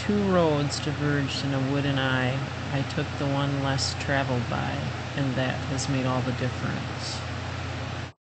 two roads diverged in a wooden eye, I took the one less traveled by, and that has made all the difference.